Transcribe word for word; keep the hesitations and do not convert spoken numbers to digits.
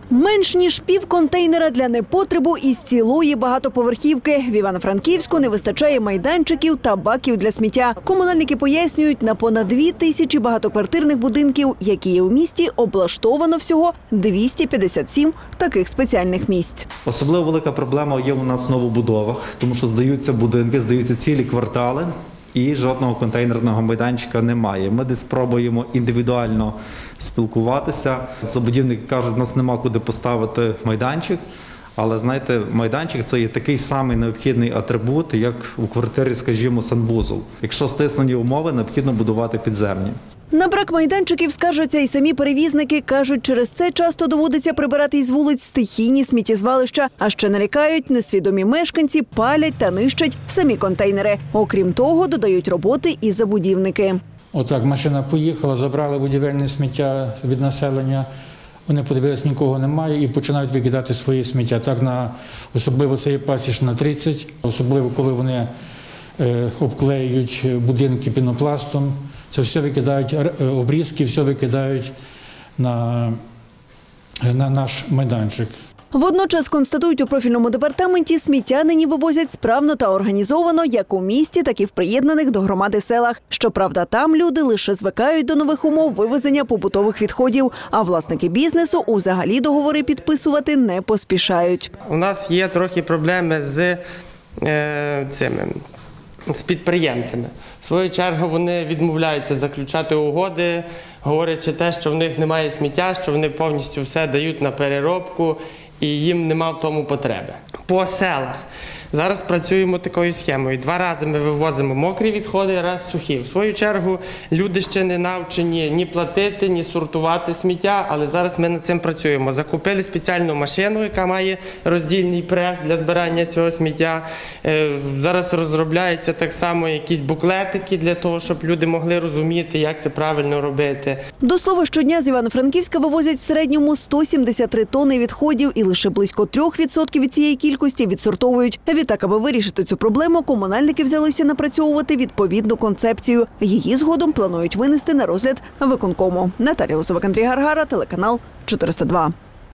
Менш ніж пів контейнера для непотребу із цілої багатоповерхівки. В Івано-Франківську не вистачає майданчиків та баків для сміття. Комунальники пояснюють, на понад дві тисячі багатоквартирних будинків, які є у місті, облаштовано всього двісті п'ятдесят сім таких спеціальних місць. Особливо велика проблема є у нас в новобудовах, тому що здаються будинки, здаються цілі квартали. І жодного контейнерного майданчика немає. Ми десь спробуємо індивідуально спілкуватися. Забудівники кажуть, у нас нема куди поставити майданчик. Але, знаєте, майданчик – це є такий самий необхідний атрибут, як у квартирі, скажімо, санвузол. Якщо стиснені умови, необхідно будувати підземні. На брак майданчиків скаржаться і самі перевізники. Кажуть, через це часто доводиться прибирати із вулиць стихійні сміттєзвалища. А ще нарікають, несвідомі мешканці палять та нищать самі контейнери. Окрім того, додають роботи і забудівники. Отак, машина поїхала, забрали будівельне сміття від населення. Вони подивилися, нікого немає і починають викидати свої сміття. Так, на, особливо це є пасічна тридцять, особливо коли вони е, обклеюють будинки пінопластом. Це все викидають, обрізки, все викидають на, на наш майданчик. Водночас констатують у профільному департаменті, сміття нині вивозять справно та організовано як у місті, так і в приєднаних до громади селах. Щоправда, там люди лише звикають до нових умов вивезення побутових відходів, а власники бізнесу узагалі договори підписувати не поспішають. У нас є трохи проблеми з е, цими, з підприємцями. В свою чергу вони відмовляються заключати угоди, говорячи те, що в них немає сміття, що вони повністю все дають на переробку і їм нема в тому потреби. По селах зараз працюємо такою схемою. Два рази ми вивозимо мокрі відходи, раз сухі. В свою чергу люди ще не навчені ні платити, ні сортувати сміття, але зараз ми над цим працюємо. Закупили спеціальну машину, яка має роздільний прес для збирання цього сміття. Зараз розробляються так само якісь буклетики для того, щоб люди могли розуміти, як це правильно робити. До слова, щодня з Івано-Франківська вивозять в середньому сто сімдесят три тонни відходів і лише близько трьох відсотків від цієї кількості відсортовують. Відтак, аби вирішити цю проблему, комунальники взялися напрацьовувати відповідну концепцію. Її згодом планують винести на розгляд виконкому. Наталія Лозовик, Андрій Гаргара, телеканал чотириста два.